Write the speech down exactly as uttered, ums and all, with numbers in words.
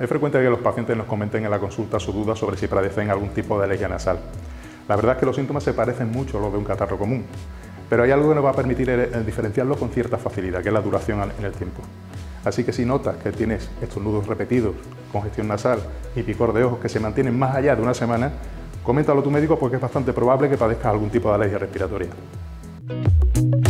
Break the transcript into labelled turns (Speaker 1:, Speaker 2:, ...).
Speaker 1: Es frecuente que los pacientes nos comenten en la consulta su duda sobre si padecen algún tipo de alergia nasal. La verdad es que los síntomas se parecen mucho a los de un catarro común, pero hay algo que nos va a permitir diferenciarlo con cierta facilidad, que es la duración en el tiempo. Así que si notas que tienes estornudos repetidos, congestión nasal y picor de ojos que se mantienen más allá de una semana, coméntalo a tu médico porque es bastante probable que padezcas algún tipo de alergia respiratoria.